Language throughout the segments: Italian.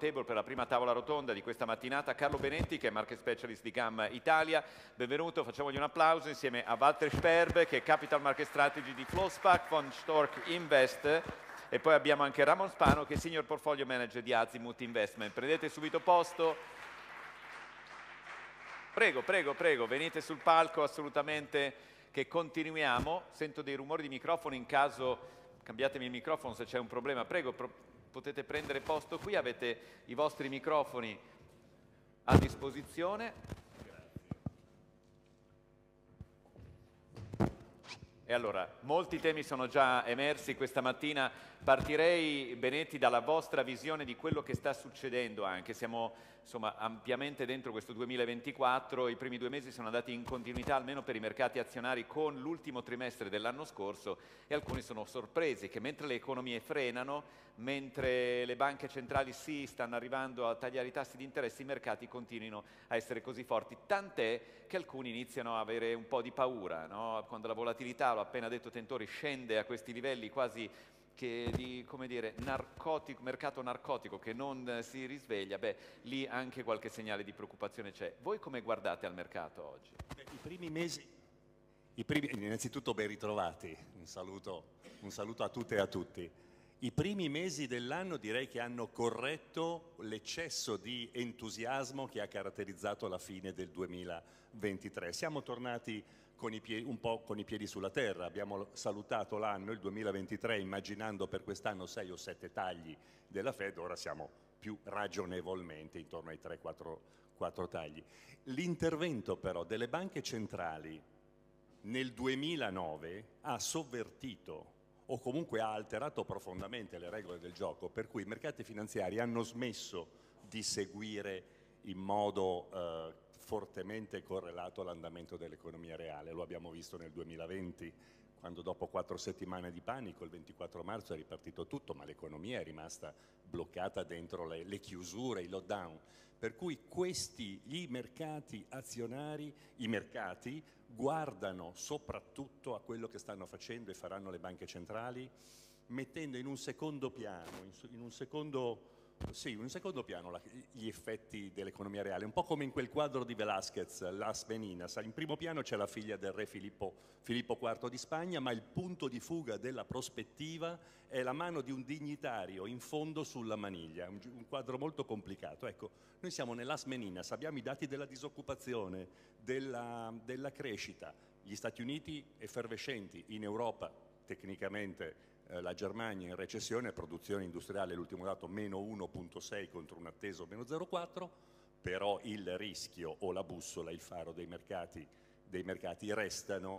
Roundtable per la prima tavola rotonda di questa mattinata Carlo Benetti, che è Market Specialist di GAM Italia. Benvenuto, facciamogli un applauso insieme a Walter Sperber, che è Capital Market Strategy di Flossbach von Stork Invest, e poi abbiamo anche Ramon Spano, che è Senior Portfolio Manager di Azimut Investment. Prendete subito posto. Prego, prego, prego, venite sul palco, assolutamente, che continuiamo. Sento dei rumori di microfono, in caso cambiatemi il microfono se c'è un problema. Prego, potete prendere posto qui, avete i vostri microfoni a disposizione. E allora, molti temi sono già emersi questa mattina. Partirei, Benetti, dalla vostra visione di quello che sta succedendo anche. Siamo insomma ampiamente dentro questo 2024, i primi 2 mesi sono andati in continuità, almeno per i mercati azionari, con l'ultimo trimestre dell'anno scorso, e alcuni sono sorpresi che mentre le economie frenano, mentre le banche centrali stanno arrivando a tagliare i tassi di interesse, i mercati continuino a essere così forti, tant'è che alcuni iniziano a avere un po' di paura, no? Quando la volatilità, l'ho appena detto Tentori, scende a questi livelli quasi che di, come dire, mercato narcotico che non si risveglia, beh, lì anche qualche segnale di preoccupazione c'è. Voi come guardate al mercato oggi? I primi mesi, innanzitutto ben ritrovati, un saluto a tutte e a tutti. I primi mesi dell'anno direi che hanno corretto l'eccesso di entusiasmo che ha caratterizzato la fine del 2023. Siamo tornati un po' con i piedi sulla terra, abbiamo salutato l'anno, il 2023, immaginando per quest'anno 6 o 7 tagli della Fed, ora siamo più ragionevolmente intorno ai 3-4 tagli. L'intervento però delle banche centrali nel 2009 ha sovvertito o comunque ha alterato profondamente le regole del gioco, per cui i mercati finanziari hanno smesso di seguire in modo fortemente correlato all'andamento dell'economia reale. Lo abbiamo visto nel 2020, quando dopo 4 settimane di panico, il 24 marzo è ripartito tutto, ma l'economia è rimasta bloccata dentro le chiusure, i lockdown. Per cui i mercati azionari, i mercati guardano soprattutto a quello che stanno facendo e faranno le banche centrali, mettendo in un secondo piano, gli effetti dell'economia reale, un po' come in quel quadro di Velázquez, Las Meninas. In primo piano c'è la figlia del re Filippo IV di Spagna, ma il punto di fuga della prospettiva è la mano di un dignitario in fondo sulla maniglia, un quadro molto complicato. Ecco, noi siamo nell'Las Meninas, abbiamo i dati della disoccupazione, della crescita, gli Stati Uniti effervescenti, in Europa tecnicamente la Germania in recessione, produzione industriale, l'ultimo dato meno 1,6 contro un atteso meno 0,4, però il rischio o la bussola, il faro dei mercati restano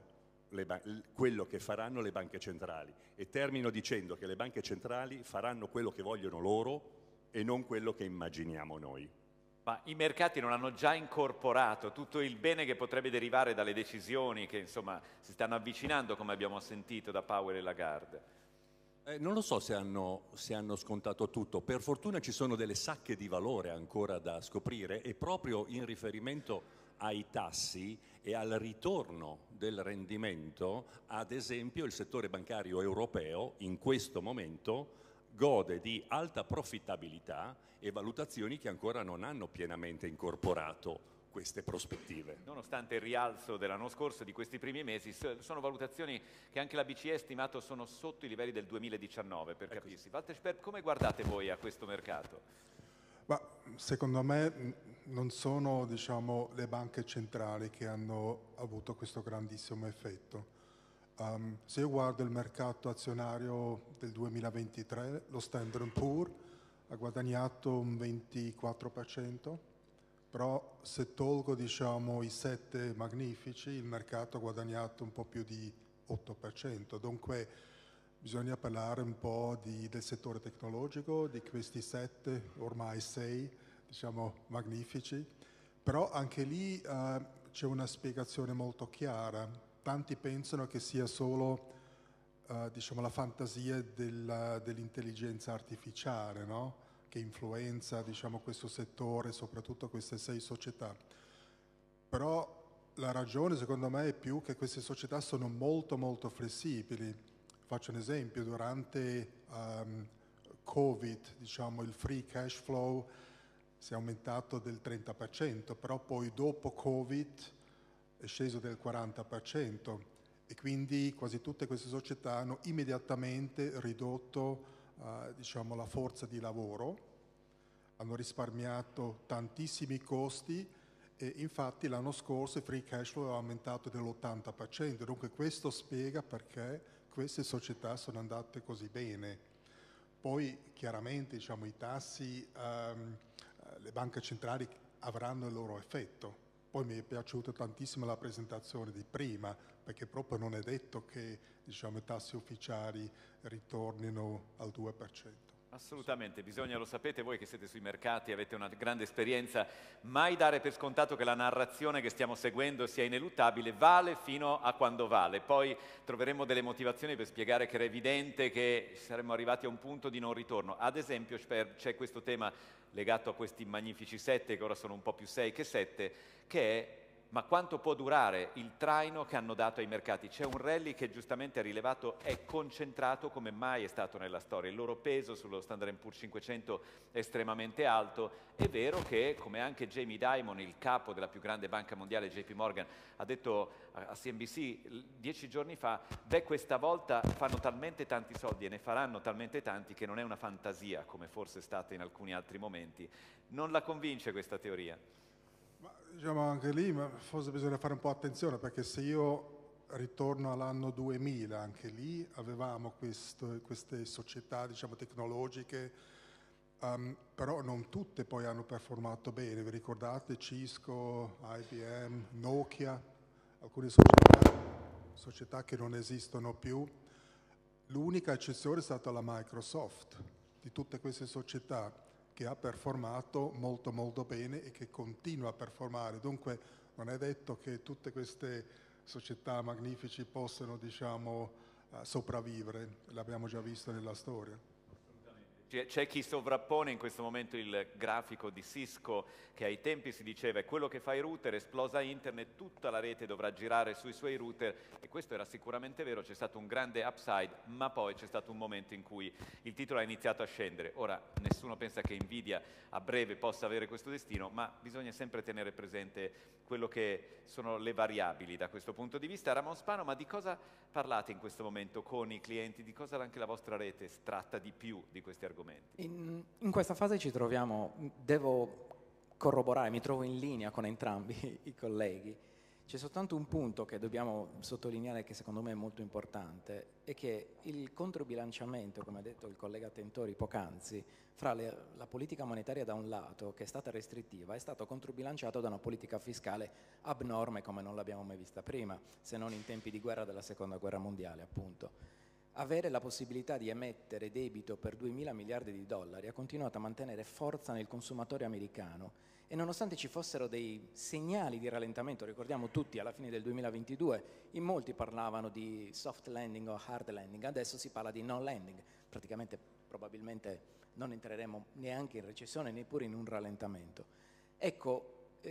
quello che faranno le banche centrali. E termino dicendo che le banche centrali faranno quello che vogliono loro e non quello che immaginiamo noi. Ma i mercati non hanno già incorporato tutto il bene che potrebbe derivare dalle decisioni che insomma si stanno avvicinando, come abbiamo sentito da Powell e Lagarde? Non lo so se hanno scontato tutto. Per fortuna ci sono delle sacche di valore ancora da scoprire, e proprio in riferimento ai tassi e al ritorno del rendimento, ad esempio, il settore bancario europeo in questo momento gode di alta profittabilità e valutazioni che ancora non hanno pienamente incorporato queste prospettive. Nonostante il rialzo dell'anno scorso, di questi primi mesi, sono valutazioni che anche la BCE ha stimato sono sotto i livelli del 2019, per capirsi. Walter Sperber, come guardate voi a questo mercato? Ma secondo me non sono, diciamo, le banche centrali che hanno avuto questo grandissimo effetto. Se io guardo il mercato azionario del 2023, lo Standard & Poor's ha guadagnato un 24%, però se tolgo, diciamo, i 7 magnifici, il mercato ha guadagnato un po' più di 8%. Dunque bisogna parlare un po' del settore tecnologico, di questi 7, ormai 6, diciamo, magnifici. Però anche lì c'è una spiegazione molto chiara. Tanti pensano che sia solo diciamo, la fantasia dell'intelligenza artificiale, no? Che influenza, diciamo, questo settore, soprattutto queste 6 società. Però la ragione, secondo me, è più che queste società sono molto molto flessibili. Faccio un esempio: durante Covid, diciamo, il free cash flow si è aumentato del 30%, però poi dopo Covid è sceso del 40% e quindi quasi tutte queste società hanno immediatamente ridotto diciamo, la forza di lavoro, hanno risparmiato tantissimi costi e infatti l'anno scorso il free cash flow è aumentato dell'80%, dunque questo spiega perché queste società sono andate così bene. Poi chiaramente diciamo, i tassi, le banche centrali avranno il loro effetto. Poi mi è piaciuta tantissimo la presentazione di prima, perché proprio non è detto che diciamo, i tassi ufficiali ritornino al 2%. Assolutamente, bisogna, lo sapete voi che siete sui mercati, avete una grande esperienza, mai dare per scontato che la narrazione che stiamo seguendo sia ineluttabile, vale fino a quando vale, poi troveremo delle motivazioni per spiegare che era evidente che saremmo arrivati a un punto di non ritorno. Ad esempio c'è questo tema legato a questi magnifici 7, che ora sono un po' più 6 che 7, che è: ma quanto può durare il traino che hanno dato ai mercati? C'è un rally che giustamente ha rilevato è concentrato come mai è stato nella storia, il loro peso sullo Standard & Poor's 500 è estremamente alto. È vero che, come anche Jamie Dimon, il capo della più grande banca mondiale, JP Morgan, ha detto a CNBC 10 giorni fa, beh, questa volta fanno talmente tanti soldi e ne faranno talmente tanti che non è una fantasia, come forse è stata in alcuni altri momenti. Non la convince questa teoria? Ma, diciamo anche lì forse bisogna fare un po' attenzione, perché se io ritorno all'anno 2000, anche lì avevamo queste società diciamo, tecnologiche, però non tutte poi hanno performato bene. Vi ricordate Cisco, IBM, Nokia, alcune società che non esistono più? L'unica eccezione è stata la Microsoft. Di tutte queste società che ha performato molto molto bene e che continua a performare. Dunque non è detto che tutte queste società magnifici possano diciamo, sopravvivere, l'abbiamo già visto nella storia. C'è chi sovrappone in questo momento il grafico di Cisco, che ai tempi si diceva è quello che fa i router, esplosa internet, tutta la rete dovrà girare sui suoi router, e questo era sicuramente vero, c'è stato un grande upside, ma poi c'è stato un momento in cui il titolo ha iniziato a scendere. Ora nessuno pensa che Nvidia a breve possa avere questo destino, ma bisogna sempre tenere presente quello che sono le variabili da questo punto di vista. Ramon Spano, ma di cosa parlate in questo momento con i clienti? Di cosa anche la vostra rete tratta di più di questi argomenti? In questa fase ci troviamo, devo corroborare, mi trovo in linea con entrambi i colleghi. C'è soltanto un punto che dobbiamo sottolineare che secondo me è molto importante, è che il controbilanciamento, come ha detto il collega Tentori poc'anzi, fra la politica monetaria da un lato, che è stata restrittiva, è stato controbilanciato da una politica fiscale abnorme come non l'abbiamo mai vista prima, se non in tempi di guerra della Seconda Guerra Mondiale, appunto. Avere la possibilità di emettere debito per 2.000 miliardi di dollari ha continuato a mantenere forza nel consumatore americano, e nonostante ci fossero dei segnali di rallentamento, ricordiamo tutti alla fine del 2022 in molti parlavano di soft landing o hard landing, adesso si parla di no landing, praticamente probabilmente non entreremo neanche in recessione neppure in un rallentamento. Ecco,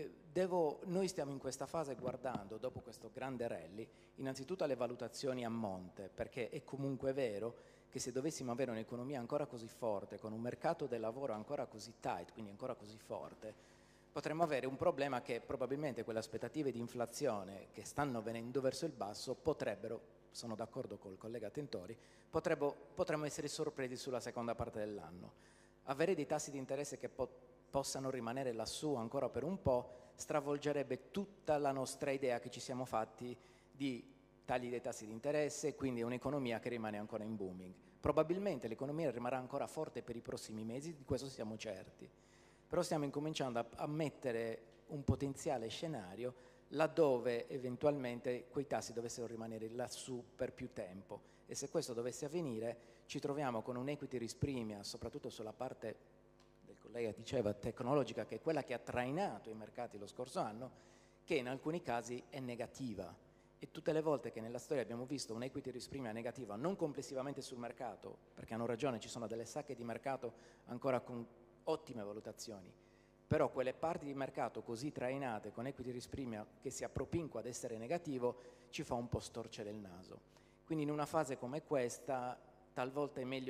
noi stiamo in questa fase guardando, dopo questo grande rally, innanzitutto alle valutazioni a monte, perché è comunque vero che se dovessimo avere un'economia ancora così forte, con un mercato del lavoro ancora così tight, quindi ancora così forte, potremmo avere un problema che probabilmente quelle aspettative di inflazione che stanno venendo verso il basso potrebbero, sono d'accordo col collega Tentori, potremmo essere sorpresi sulla seconda parte dell'anno. Avere dei tassi di interesse che possano rimanere lassù ancora per un po' stravolgerebbe tutta la nostra idea che ci siamo fatti di tagli dei tassi di interesse e quindi un'economia che rimane ancora in booming. Probabilmente l'economia rimarrà ancora forte per i prossimi mesi, di questo siamo certi, però stiamo incominciando a mettere un potenziale scenario laddove eventualmente quei tassi dovessero rimanere lassù per più tempo, e se questo dovesse avvenire ci troviamo con un equity risk premium, soprattutto sulla parte del collega diceva tecnologica, che è quella che ha trainato i mercati lo scorso anno, che in alcuni casi è negativa. E tutte le volte che nella storia abbiamo visto un equity risk premium negativa, non complessivamente sul mercato, perché hanno ragione, ci sono delle sacche di mercato ancora con ottime valutazioni, però quelle parti di mercato così trainate con equity risk premium che si appropinqua ad essere negativo ci fa un po' storcere il naso. Quindi in una fase come questa talvolta è meglio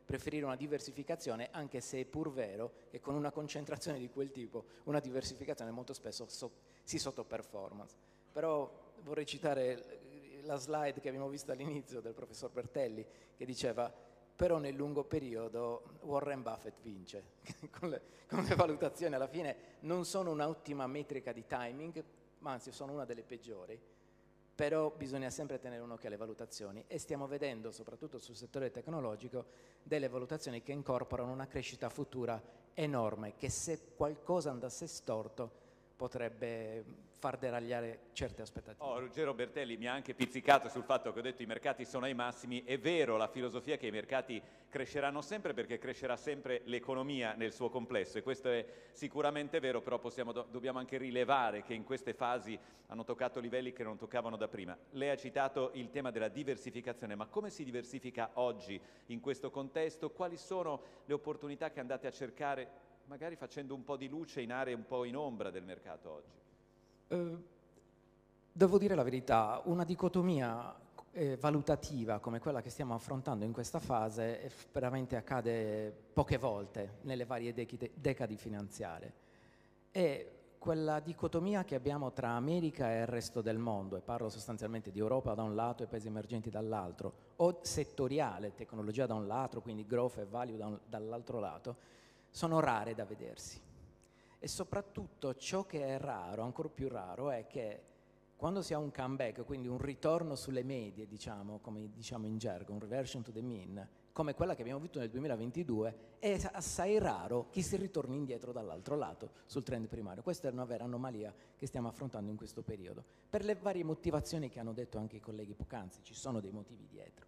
preferire una diversificazione, anche se è pur vero che con una concentrazione di quel tipo, una diversificazione molto spesso si sottoperformance. Però vorrei citare la slide che abbiamo visto all'inizio del professor Bertelli, che diceva: però nel lungo periodo Warren Buffett vince. con le valutazioni alla fine non sono un'ottima metrica di timing, ma anzi sono una delle peggiori. Però bisogna sempre tenere un occhio alle valutazioni, e stiamo vedendo, soprattutto sul settore tecnologico, delle valutazioni che incorporano una crescita futura enorme, che se qualcosa andasse storto potrebbe far deragliare certe aspettative. Ruggero Bertelli mi ha anche pizzicato sul fatto che ho detto i mercati sono ai massimi. È vero, la filosofia è che i mercati cresceranno sempre, perché crescerà sempre l'economia nel suo complesso, e questo è sicuramente vero, però dobbiamo anche rilevare che in queste fasi hanno toccato livelli che non toccavano da prima. Lei ha citato il tema della diversificazione, ma come si diversifica oggi in questo contesto? Quali sono le opportunità che andate a cercare, magari facendo un po' di luce in aree un po' in ombra del mercato oggi? Devo dire la verità, una dicotomia valutativa come quella che stiamo affrontando in questa fase veramente accade poche volte nelle varie decadi finanziarie. È quella dicotomia che abbiamo tra America e il resto del mondo, e parlo sostanzialmente di Europa da un lato e paesi emergenti dall'altro, o settoriale, tecnologia da un lato, quindi growth e value dall'altro lato, sono rare da vedersi. E soprattutto ciò che è raro, ancora più raro, è che quando si ha un comeback, quindi un ritorno sulle medie, diciamo, come diciamo in gergo, un reversion to the mean, come quella che abbiamo visto nel 2022, è assai raro che si ritorni indietro dall'altro lato sul trend primario. Questa è una vera anomalia che stiamo affrontando in questo periodo, per le varie motivazioni che hanno detto anche i colleghi poc'anzi. Ci sono dei motivi dietro.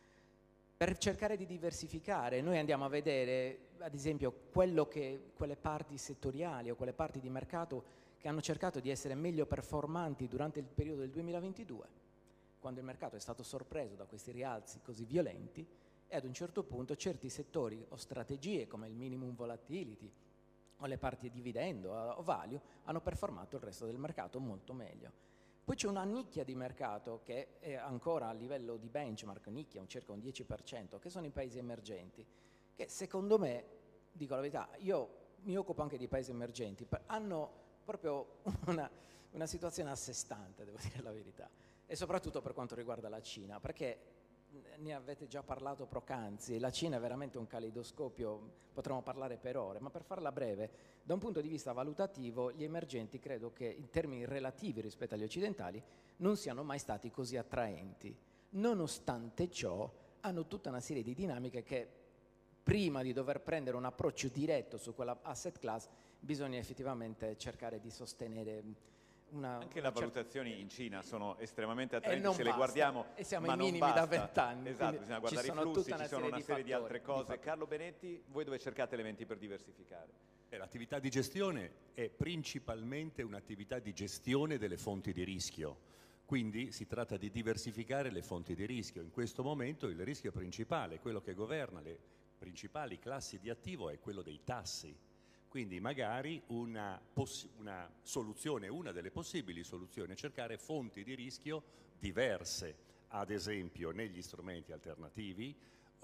Per cercare di diversificare, noi andiamo a vedere, ad esempio, quelle parti settoriali o quelle parti di mercato che hanno cercato di essere meglio performanti durante il periodo del 2022, quando il mercato è stato sorpreso da questi rialzi così violenti, e ad un certo punto certi settori o strategie come il minimum volatility o le parti dividendo o value hanno performato il resto del mercato molto meglio. Poi c'è una nicchia di mercato che è ancora a livello di benchmark, nicchia, circa un 10%, che sono i paesi emergenti, che secondo me, dico la verità, io mi occupo anche di paesi emergenti, hanno proprio una situazione a sé stante, devo dire la verità, e soprattutto per quanto riguarda la Cina, perché ne avete già parlato poc'anzi, la Cina è veramente un caleidoscopio, potremmo parlare per ore, ma per farla breve, da un punto di vista valutativo, gli emergenti credo che in termini relativi rispetto agli occidentali non siano mai stati così attraenti. Nonostante ciò, hanno tutta una serie di dinamiche che, prima di dover prendere un approccio diretto su quella asset class, bisogna effettivamente cercare di sostenere anche le valutazioni in Cina sono estremamente attraenti, se basta, le guardiamo, e siamo ma ai non minimi basta. da 20 anni. Esatto, bisogna guardare i flussi, ci sono una serie di altre cose. Fattori. Carlo Benetti, voi dove cercate elementi per diversificare? L'attività di gestione è principalmente un'attività di gestione delle fonti di rischio, quindi si tratta di diversificare le fonti di rischio. In questo momento il rischio principale, quello che governa le principali classi di attivo, è quello dei tassi. Quindi magari una soluzione, una delle possibili soluzioni è cercare fonti di rischio diverse, ad esempio negli strumenti alternativi,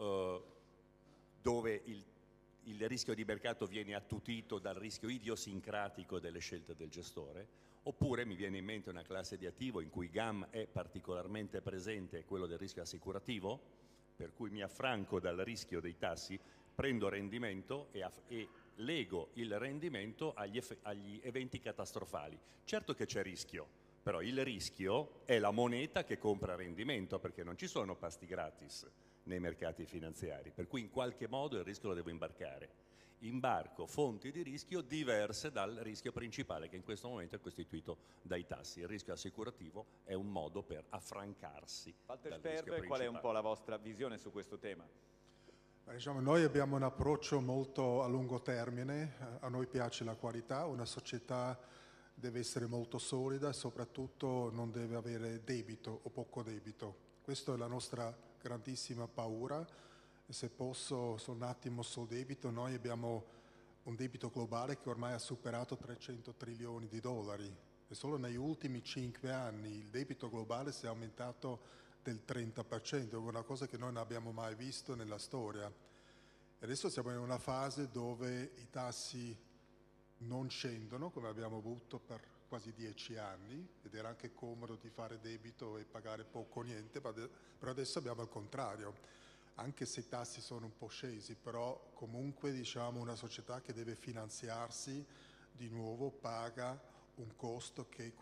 dove il rischio di mercato viene attutito dal rischio idiosincratico delle scelte del gestore, oppure mi viene in mente una classe di attivo in cui GAM è particolarmente presente, quello del rischio assicurativo, per cui mi affranco dal rischio dei tassi, prendo rendimento e lego il rendimento agli eventi catastrofali. Certo che c'è rischio, però il rischio è la moneta che compra rendimento, perché non ci sono pasti gratis nei mercati finanziari, per cui in qualche modo il rischio lo devo imbarcare. Imbarco fonti di rischio diverse dal rischio principale, che in questo momento è costituito dai tassi. Il rischio assicurativo è un modo per affrancarsi Walter dal rischio Sperber, qual è un principale. po' la vostra visione su questo tema? Diciamo, noi abbiamo un approccio molto a lungo termine, a noi piace la qualità, una società deve essere molto solida e soprattutto non deve avere debito o poco debito. Questa è la nostra grandissima paura. E se posso, un attimo sul debito, noi abbiamo un debito globale che ormai ha superato 300 trilioni di dollari e solo negli ultimi 5 anni il debito globale si è aumentato del 30%, una cosa che noi non abbiamo mai visto nella storia. Adesso siamo in una fase dove i tassi non scendono, come abbiamo avuto per quasi 10 anni, ed era anche comodo di fare debito e pagare poco o niente, però adesso abbiamo il contrario, anche se i tassi sono un po' scesi, però comunque diciamo una società che deve finanziarsi di nuovo paga un costo che è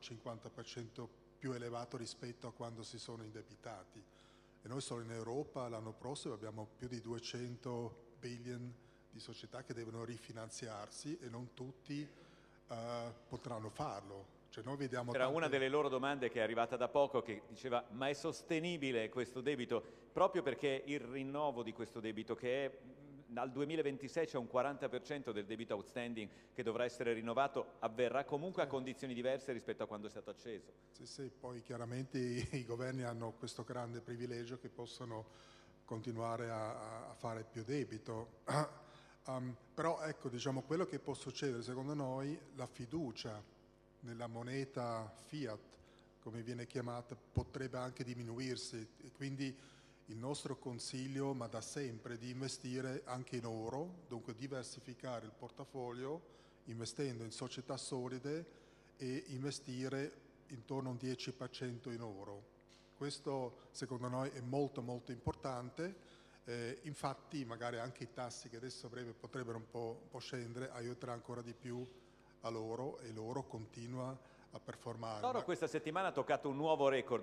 40-50% più elevato rispetto a quando si sono indebitati. E noi solo in Europa l'anno prossimo abbiamo più di 200 billion di società che devono rifinanziarsi e non tutti potranno farlo. Cioè noi vediamo Era una delle loro domande che è arrivata da poco, che diceva: ma è sostenibile questo debito? Proprio perché il rinnovo di questo debito, che è al 2026 c'è un 40% del debito outstanding che dovrà essere rinnovato, avverrà comunque a condizioni diverse rispetto a quando è stato acceso. Sì, poi chiaramente i governi hanno questo grande privilegio che possono continuare a fare più debito. Però ecco, diciamo, quello che può succedere secondo noi, la fiducia nella moneta fiat, come viene chiamata, potrebbe anche diminuirsi, e quindi il nostro consiglio, ma da sempre, di investire anche in oro, dunque diversificare il portafolio investendo in società solide e investire intorno a un 10% in oro. Questo secondo noi è molto molto importante. Infatti magari anche i tassi che adesso a breve potrebbero un po' scendere aiuterà ancora di più a l'oro, e l'oro continua a performare. L'oro questa settimana ha toccato un nuovo record,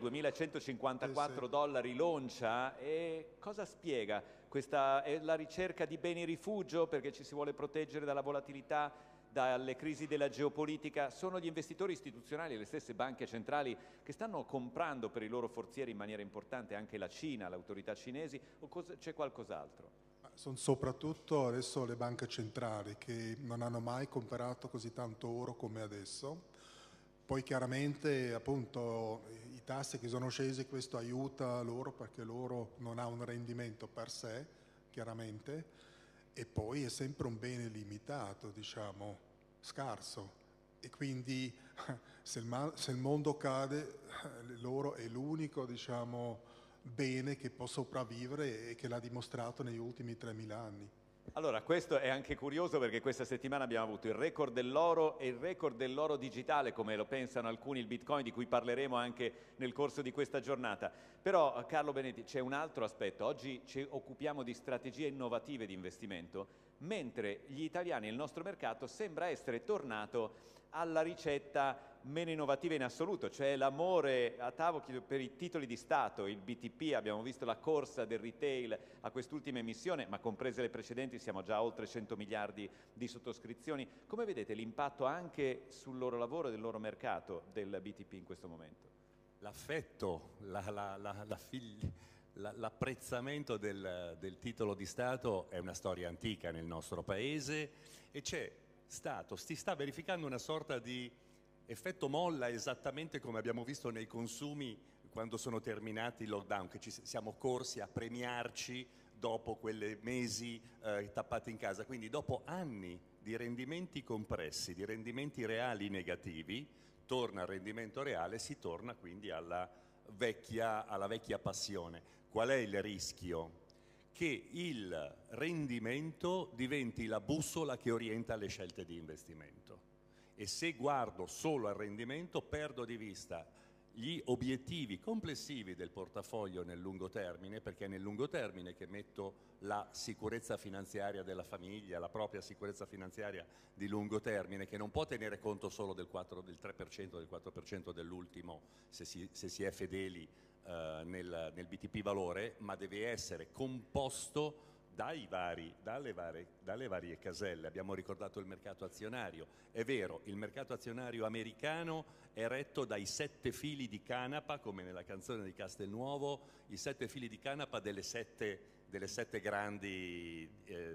2154 dollari, l'oncia. E cosa spiega? Questa è la ricerca di beni rifugio, perché ci si vuole proteggere dalla volatilità, dalle crisi della geopolitica? Sono gli investitori istituzionali e le stesse banche centrali che stanno comprando per i loro forzieri in maniera importante, anche la Cina, le autorità cinesi, o c'è qualcos'altro? Sono soprattutto adesso le banche centrali che non hanno mai comprato così tanto oro come adesso. Poi chiaramente appunto i tassi che sono scesi, questo aiuta l'oro perché l'oro non ha un rendimento per sé, chiaramente, e poi è sempre un bene limitato, diciamo, scarso, e quindi se il mondo cade l'oro è l'unico, diciamo, bene che può sopravvivere e che l'ha dimostrato negli ultimi 3000 anni. Allora, questo è anche curioso perché questa settimana abbiamo avuto il record dell'oro e il record dell'oro digitale, come lo pensano alcuni, il Bitcoin, di cui parleremo anche nel corso di questa giornata. Però, Carlo Benetti, c'è un altro aspetto. Oggi ci occupiamo di strategie innovative di investimento, mentre gli italiani, il nostro mercato, sembra essere tornato alla ricetta meno innovativa in assoluto, cioè l'amore a tavolo per i titoli di Stato, il BTP. Abbiamo visto la corsa del retail a quest'ultima emissione, ma comprese le precedenti siamo già a oltre 100 miliardi di sottoscrizioni. Come vedete l'impatto anche sul loro lavoro e del loro mercato del BTP in questo momento? L'affetto, l'apprezzamento del titolo di Stato è una storia antica nel nostro paese, e si sta verificando una sorta di effetto molla, esattamente come abbiamo visto nei consumi quando sono terminati i lockdown, che ci siamo corsi a premiarci dopo quei mesi tappati in casa. Quindi dopo anni di rendimenti compressi, di rendimenti reali negativi, torna al rendimento reale, si torna quindi alla vecchia passione. Qual è il rischio? Che il rendimento diventi la bussola che orienta le scelte di investimento, e se guardo solo al rendimento perdo di vista gli obiettivi complessivi del portafoglio nel lungo termine, perché è nel lungo termine che metto la sicurezza finanziaria della famiglia, la propria sicurezza finanziaria di lungo termine, che non può tenere conto solo del 3%, del 4% dell'ultimo, se si è fedeli nel BTP valore, ma deve essere composto dalle varie caselle. Abbiamo ricordato il mercato azionario. È vero, il mercato azionario americano è retto dai 7 fili di canapa, come nella canzone di Castelnuovo, i 7 fili di canapa delle sette grandi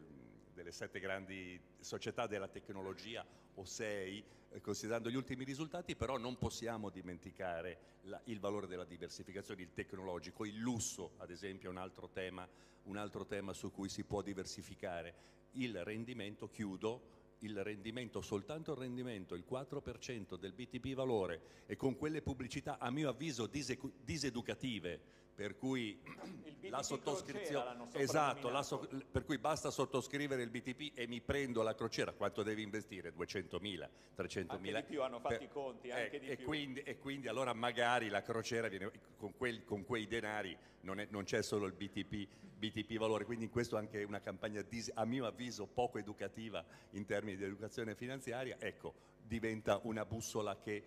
società della tecnologia, o 6, considerando gli ultimi risultati. Però non possiamo dimenticare il valore della diversificazione, il tecnologico, il lusso, ad esempio, è un altro tema su cui si può diversificare. Il rendimento, chiudo, il rendimento, soltanto il rendimento, il 4% del BTP valore, e con quelle pubblicità a mio avviso diseducative, per cui la sottoscrizione, esatto, per cui basta sottoscrivere il BTP e mi prendo la crociera. Quanto devi investire? 200.000, 300.000? Anche di più, hanno fatto i conti, anche di più. Quindi allora magari la crociera viene con quei denari, non c'è solo il BTP valore, quindi in questo anche una campagna a mio avviso poco educativa in termini di educazione finanziaria, ecco, diventa una bussola che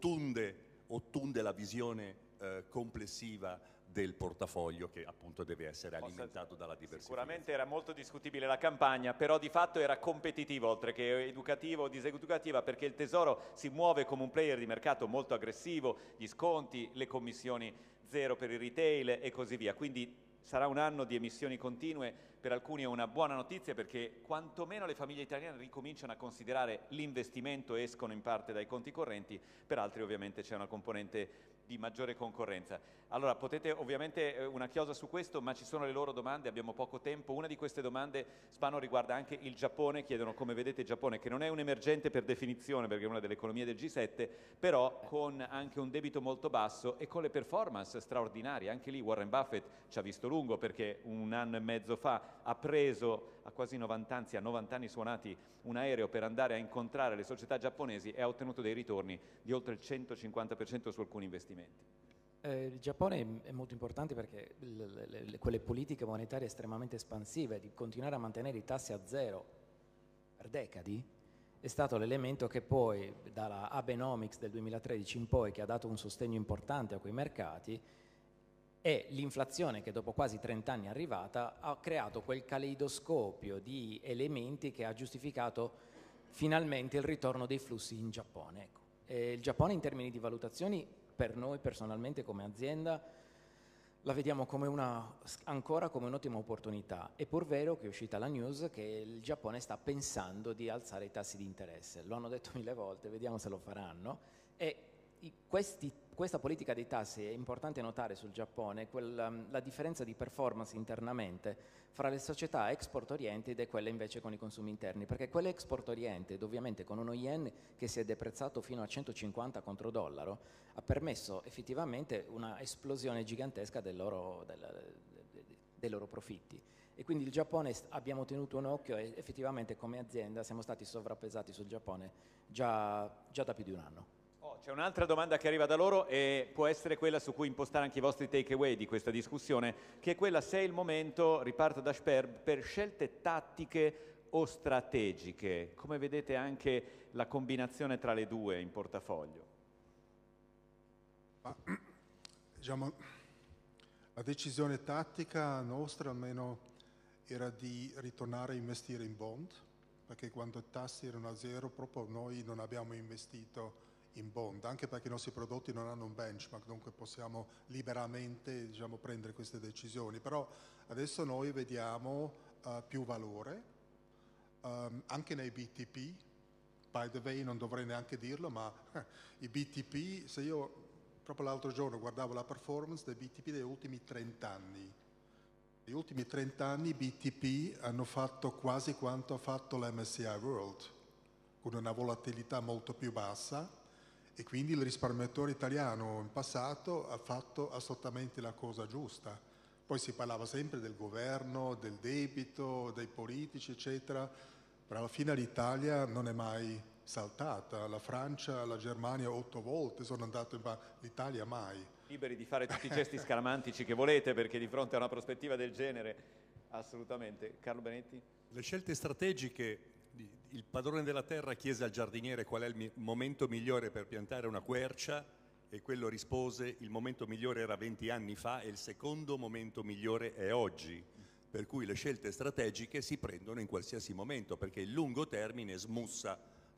ottunde la visione complessiva del portafoglio, che appunto deve essere alimentato dalla diversificazione. Sicuramente era molto discutibile la campagna, però di fatto era competitivo oltre che educativo o diseducativa, perché il Tesoro si muove come un player di mercato molto aggressivo, gli sconti, le commissioni zero per il retail e così via. Quindi sarà un anno di emissioni continue, per alcuni è una buona notizia perché quantomeno le famiglie italiane ricominciano a considerare l'investimento, escono in parte dai conti correnti, per altri ovviamente c'è una componente di maggiore concorrenza. Allora potete ovviamente una chiosa su questo, ma ci sono le loro domande, abbiamo poco tempo. Una di queste domande, Spano, riguarda anche il Giappone, chiedono come vedete il Giappone, che non è un emergente per definizione perché è una delle economie del G7, però con anche un debito molto basso e con le performance straordinarie. Anche lì Warren Buffett ci ha visto lungo, perché un anno e mezzo fa ha preso a quasi 90 anni, a 90 anni suonati, un aereo per andare a incontrare le società giapponesi e ha ottenuto dei ritorni di oltre il 150% su alcuni investimenti. Il Giappone è molto importante perché quelle politiche monetarie estremamente espansive, di continuare a mantenere i tassi a zero per decadi, è stato l'elemento che poi, dalla Abenomics del 2013 in poi, che ha dato un sostegno importante a quei mercati, e l'inflazione che dopo quasi 30 anni è arrivata, ha creato quel caleidoscopio di elementi che ha giustificato finalmente il ritorno dei flussi in Giappone. Ecco. Il Giappone in termini di valutazioni, per noi personalmente come azienda, la vediamo come ancora come un'ottima opportunità. È pur vero che è uscita la news che il Giappone sta pensando di alzare i tassi di interesse. Lo hanno detto 1000 volte, vediamo se lo faranno. E questa politica dei tassi, è importante notare sul Giappone la differenza di performance internamente fra le società export oriented e quelle invece con i consumi interni, perché quelle export oriented, ovviamente con uno yen che si è deprezzato fino a 150 contro dollaro, ha permesso effettivamente una esplosione gigantesca dei loro profitti. E quindi il Giappone abbiamo tenuto un occhio e effettivamente come azienda siamo stati sovrappesati sul Giappone già da più di un anno. C'è un'altra domanda che arriva da loro e può essere quella su cui impostare anche i vostri takeaway di questa discussione, che è quella se è il momento, riparto da Sperb, per scelte tattiche o strategiche. Come vedete anche la combinazione tra le due in portafoglio? Diciamo, la decisione tattica nostra almeno era di ritornare a investire in bond, perché quando i tassi erano a zero proprio noi non abbiamo investito in bond, anche perché i nostri prodotti non hanno un benchmark, dunque possiamo liberamente, diciamo, prendere queste decisioni. Però adesso noi vediamo più valore anche nei BTP. By the way, non dovrei neanche dirlo, ma i BTP, se io proprio l'altro giorno guardavo la performance dei BTP degli ultimi 30 anni, negli ultimi 30 anni i BTP hanno fatto quasi quanto ha fatto l'MSCI World, con una volatilità molto più bassa. E quindi il risparmiatore italiano in passato ha fatto assolutamente la cosa giusta. Poi si parlava sempre del governo, del debito, dei politici, eccetera, però alla fine l'Italia non è mai saltata. La Francia, la Germania 8 volte sono andate, ma l'Italia mai. Liberi di fare tutti i gesti scaramantici che volete, perché di fronte a una prospettiva del genere, assolutamente. Carlo Benetti? Le scelte strategiche. Il padrone della terra chiese al giardiniere qual è il momento migliore per piantare una quercia e quello rispose: il momento migliore era 20 anni fa e il secondo momento migliore è oggi. Per cui le scelte strategiche si prendono in qualsiasi momento, perché il lungo termine smussa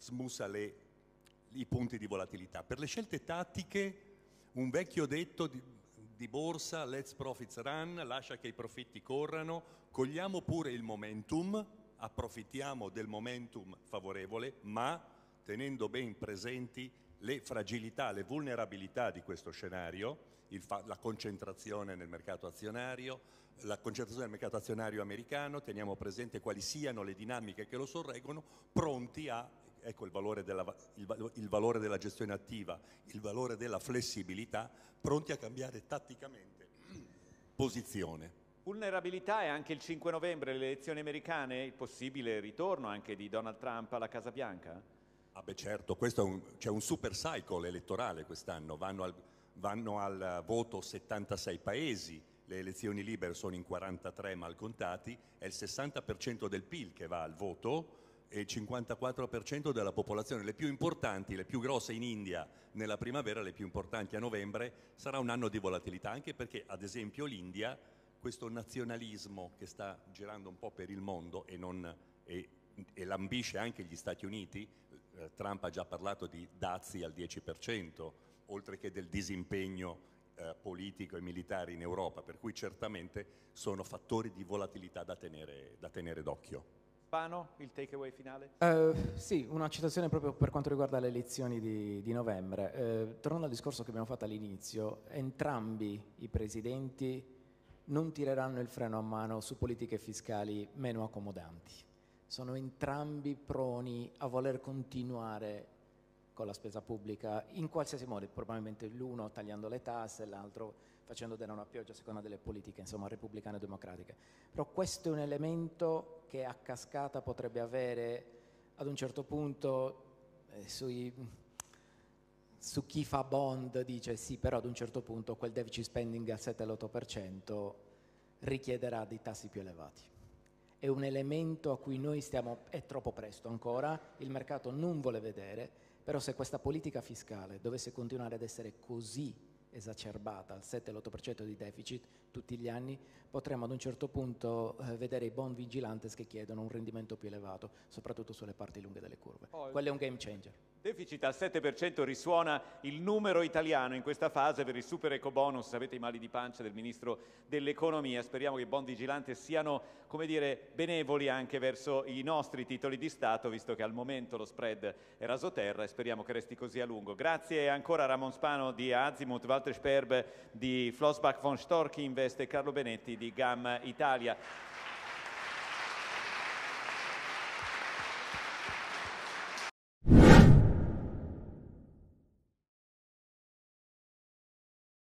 i punti di volatilità. Per le scelte tattiche, un vecchio detto di borsa: let's profits run, lascia che i profitti corrano, cogliamo pure il momentum, approfittiamo del momentum favorevole, ma tenendo ben presenti le fragilità, le vulnerabilità di questo scenario, la concentrazione nel mercato azionario, la concentrazione nel mercato azionario americano, teniamo presente quali siano le dinamiche che lo sorreggono, pronti a, ecco il valore della gestione attiva, il valore della flessibilità, pronti a cambiare tatticamente posizione. Vulnerabilità è anche il 5 novembre, le elezioni americane, il possibile ritorno anche di Donald Trump alla Casa Bianca? Ah beh certo, c'è un super cycle elettorale quest'anno, vanno al voto 76 paesi, le elezioni libere sono in 43 mal contati, è il 60% del PIL che va al voto e il 54% della popolazione. Le più importanti, le più grosse in India nella primavera, le più importanti a novembre. Sarà un anno di volatilità, anche perché ad esempio l'India, questo nazionalismo che sta girando un po' per il mondo e lambisce anche gli Stati Uniti, Trump ha già parlato di dazi al 10%, oltre che del disimpegno politico e militare in Europa, per cui certamente sono fattori di volatilità da tenere d'occhio. Spano, il takeaway finale? Sì, una citazione proprio per quanto riguarda le elezioni di novembre. Tornando al discorso che abbiamo fatto all'inizio, entrambi i presidenti non tireranno il freno a mano su politiche fiscali meno accomodanti. Sono entrambi proni a voler continuare con la spesa pubblica in qualsiasi modo, probabilmente l'uno tagliando le tasse, l'altro facendo della una pioggia a seconda delle politiche, insomma, repubblicane e democratiche. Però questo è un elemento che a cascata potrebbe avere ad un certo punto su chi fa bond dice sì, però ad un certo punto quel deficit spending al 7 all'8% richiederà dei tassi più elevati. È un elemento a cui noi è troppo presto ancora, il mercato non vuole vedere, però se questa politica fiscale dovesse continuare ad essere così esacerbata al 7 all'8% di deficit tutti gli anni, potremmo ad un certo punto vedere i bond vigilantes che chiedono un rendimento più elevato, soprattutto sulle parti lunghe delle curve. Quello è un game changer. Deficit al 7% risuona il numero italiano in questa fase per il super ecobonus. Sapete i mali di pancia del Ministro dell'Economia. Speriamo che i bond vigilantes siano, come dire, benevoli anche verso i nostri titoli di Stato, visto che al momento lo spread è rasoterra e speriamo che resti così a lungo. Grazie ancora a Ramon Spano di Azimut, Walter Sperb di Flossbach von Storch Invest e Carlo Benetti di GAM Italia.